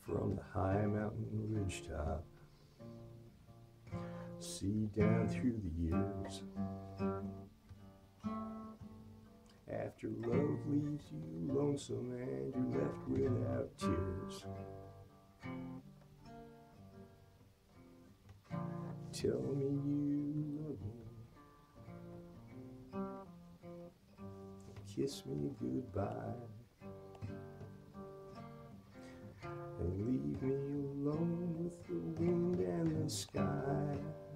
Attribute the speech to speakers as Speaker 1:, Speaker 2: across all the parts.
Speaker 1: from the high mountain ridgetop, see down through the years. After love leaves you lonesome and you're left without tears, tell me you love me, kiss me goodbye, and leave me alone with the wind and the sky.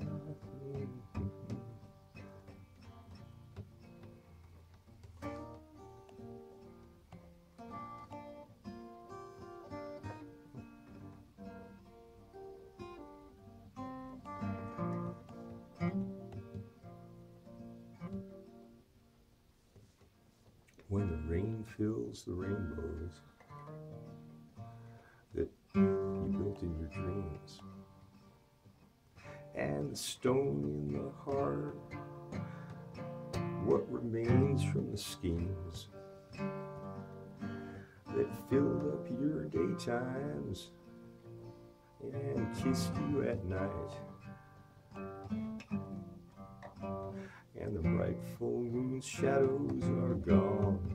Speaker 1: When the rain fills the rainbows that you built in your dreams, and the stone in the heart, what remains from the schemes that filled up your daytimes and kissed you at night, and the bright full moon's shadows are gone.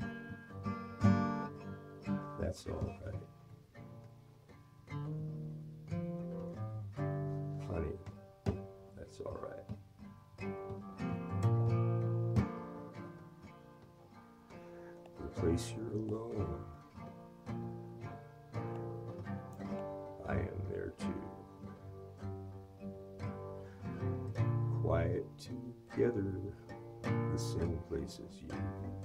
Speaker 1: That's all right, honey, that's all right. The place you're alone, I am there too. Quiet together, the same place as you.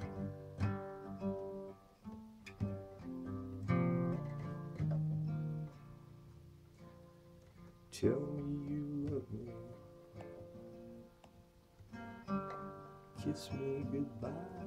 Speaker 1: Tell me you love me, kiss me goodbye.